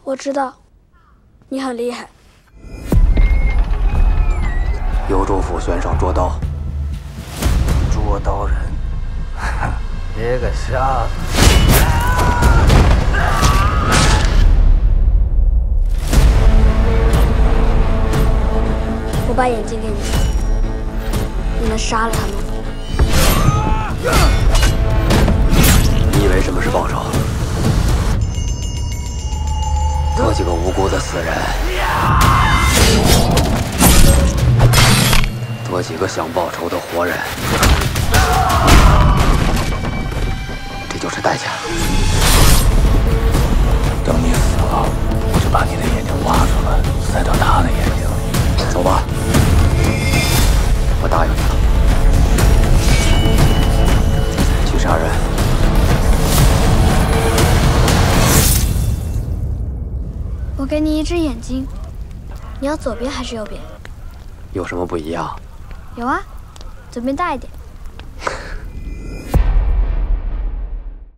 我知道，你很厉害。 幽州府悬赏捉刀，捉刀人，别个瞎子。 我把眼睛给你，你能杀了他们？ 你以为什么是报酬？多几个无辜的死人，多几个想报仇的活人，这就是代价。等你死了，我就把你的眼睛挖出来，塞到他的眼睛里。走吧，我答应你了。去杀人。 我给你一只眼睛，你要左边还是右边？ 有什么不一样？ 有啊，左边大一点。